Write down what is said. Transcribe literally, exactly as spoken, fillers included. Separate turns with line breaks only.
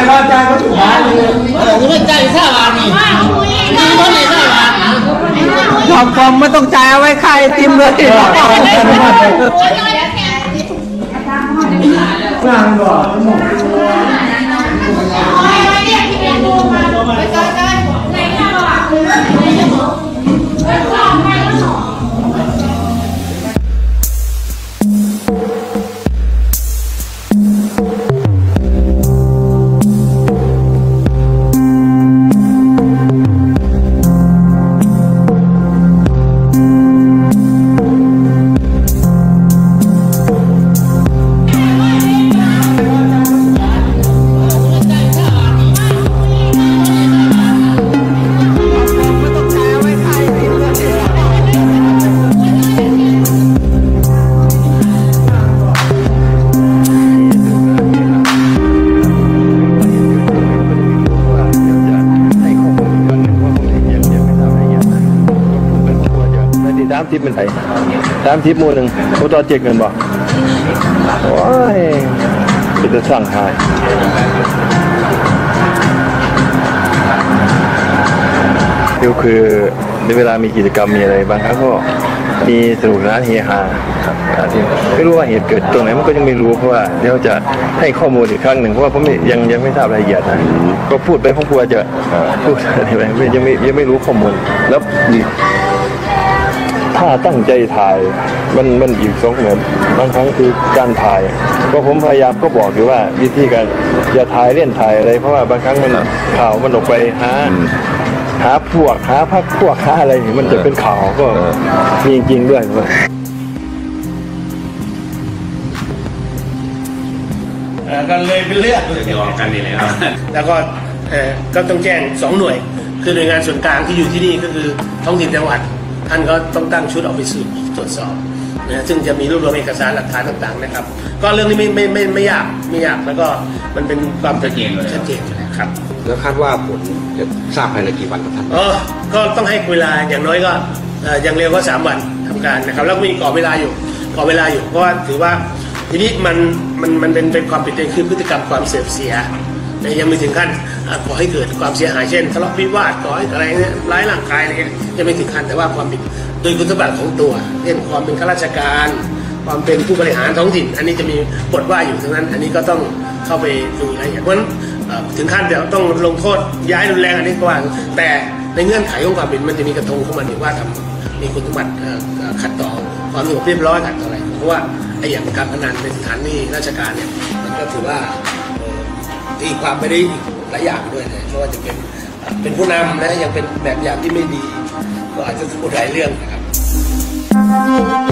ก็ใจก็ถูกหาเลยเออไม่ใจซาบานนี่ไม่ได้ซาบานทำฟอมไม่ต้องจ่ายเอาไว้ค่าไอติมเลยนั่งก่อนสามทิปเป็นไงสามทิปมูหนึ่งเขาต่อเจ็ดเงินบ่โอ้ยจะสั่งหายเดี๋ยวคือในเวลามีกิจกรรมมีอะไรบางครั้งก็มีสนุกสนานเฮฮาไม่รู้ว่าเหตุเกิดตรงไหนมันก็ยังไม่รู้เพราะว่าเดี๋ยวจะให้ข้อมูลอีกครั้งหนึ่งเพราะว่าผมยังยังไม่ทราบรายละเอียดนะก็พูดไปผมกลัวจะพูดอะไรไปยังไม่ยังไม่รู้ข้อมูลแล้วถ้าตั้งใจถ่ายมันมันอีกสองเหมือนบางครั้งคือการถ่ายก็ผมพยายามก็บอกอยู่ว่าวิธีการอย่าถ่ายเล่นถ่ายอะไรเพราะว่าบางครั้งมันข่าวมันออกไปหาหาพวกหาพักพวกหาอะไรมันจะเป็นข่าวก็มีจริงด้วย
กันเลยเป็นเลือดยอมกันนี่แหละครับแล้วก็ก็ต้องแจ้งสองหน่วยคือหน่วยงานส่วนกลางที่อยู่ที่นี่ก็คือท้องถิ่นจังหวัดท่านก็ต้องตั้งชุดออกไปสืบตรวจสอบนะซึ่งจะมีรวบรวมเอกสารหลักฐานต่างๆนะครับก็เรื่องนี้ไม่ไม่ไม่ไม่ยากไม่ยากแล้วก็มันเป็นความชัดเจนชัดเจนนะครับ
แล้วคาดว่าผลจะทราบภายในกี่วันครับท่าน
อ๋อก็ต้องให้เวลาอย่างน้อยก็อย่างเร็วก็สามวันทำการนะครับแล้วมีกรอบเวลาอยู่กรอบเวลาอยู่เพราะว่าถือว่าทีนี้มันมันมันเป็นเป็นความผิดคือพฤติกรรมความเสื่อมเสียยังไม่ถึงขั้นก่อให้เกิดความเสียหายเช่นทะเลาะวิวาทก่อให้อะไรเนี่ยร้ายร่างกายอะไรเงี้ยยังไม่ถึงขั้นแต่ว่าความผิดโดยคุณสมบัติของตัวเช่นความเป็นข้าราชการความเป็นผู้บริหารท้องถิ่นอันนี้จะมีบทว่าอยู่ทั้งนั้นอันนี้ก็ต้องเข้าไปดูรายละเอียดเพราะฉะนั้นถึงขั้นเดี๋ยวต้องลงโทษย้ายรุนแรงอันนี้ก็ว่าแต่ในเงื่อนไขของความผิดมันจะมีกระทงเข้ามาถึงว่าทำมีคุณสมบัติขัดต่อความสงบเรียบร้อยขัดต่ออะไรเพราะว่าไอ้อย่างการพนันในสถานที่ราชการเนี่ยมันก็ถือว่าตีความไม่ได้หลายอย่างด้วยนะเพราะว่าจะเป็นเป็นผู้นำนะยังเป็นแบบอย่างที่ไม่ดีก็อาจจะพูดหลายเรื่องนะครับ